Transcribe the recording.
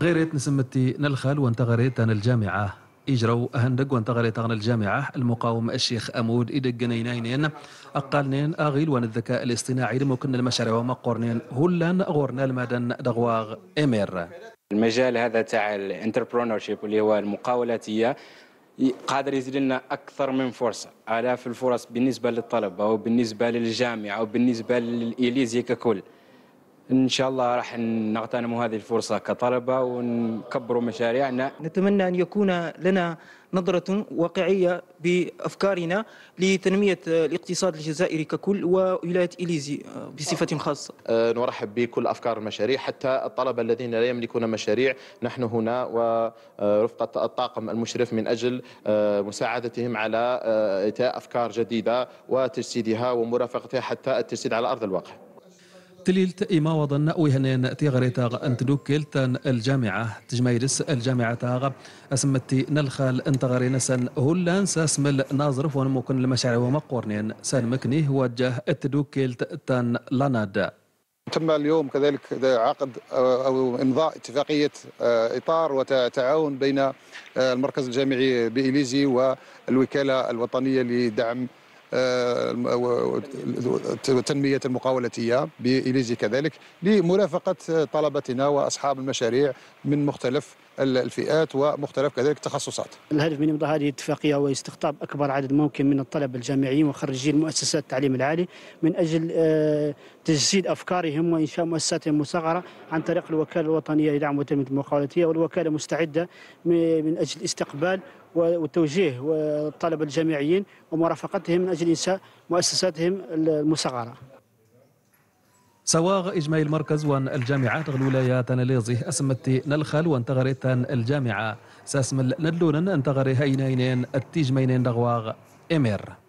غيرت نسمتي نلخل وانتغريت عن الجامعة إجروا أهندق وانتغريت عن الجامعة المقاوم الشيخ أمود إدقنينين أقالنين أغيل وان الذكاء الاصطناعي لمكن المشاريع ومقورنين هلان غورنا المدن دغواغ إمير. المجال هذا تاع الانتربرونورشيب اللي هو المقاولاتية قادر يزيد لنا أكثر من فرصة، آلاف الفرص بالنسبة للطلبة وبالنسبة للجامعة وبالنسبة للإليزي ككل. إن شاء الله راح نغتنموا هذه الفرصة كطلبة ونكبروا مشاريعنا. نتمنى أن يكون لنا نظرة واقعية بأفكارنا لتنمية الاقتصاد الجزائري ككل وولاية إليزي بصفة خاصة. نرحب بكل أفكار المشاريع، حتى الطلبة الذين لا يملكون مشاريع نحن هنا ورفقة الطاقم المشرف من أجل مساعدتهم على إيتاء أفكار جديدة وتجسيدها ومرافقتها حتى التجسيد على أرض الواقع. تليلت إما وضن ويهنين تيغريتا أنت دوكيلتان الجامعة تجميرس الجامعة تاغ أسمتي نلخال أنت غرينسن هلان ساسمل ناظرف ونمكن المشاريع ومقورنين سان مكني وجه التدوكيلت تان لاناد. تم اليوم كذلك عقد أو إمضاء اتفاقية إطار وتعاون بين المركز الجامعي بإليزي والوكالة الوطنية لدعم وتنمية المقاولاتية بإليزي كذلك لمرافقة طلبتنا وأصحاب المشاريع من مختلف الفئات ومختلف كذلك التخصصات. الهدف من إمضاء هذه الاتفاقية هو استقطاب أكبر عدد ممكن من الطلبة الجامعيين وخريجي مؤسسات التعليم العالي من أجل تجسيد أفكارهم وإنشاء مؤسساتهم المصغرة عن طريق الوكالة الوطنية لدعم وتنمية المقاولاتية، والوكالة مستعدة من أجل الاستقبال وتوجيه الطلبة الجامعيين ومرافقتهم من أجل إنشاء مؤسساتهم المصغرة. سواغ إجماع المركز وان الجامعات الولايات نليزي أسمتي نلخل وانتغريت الجامعة ساسمل ندلونا انتغري هينين التيجمينين دغواغ إمير.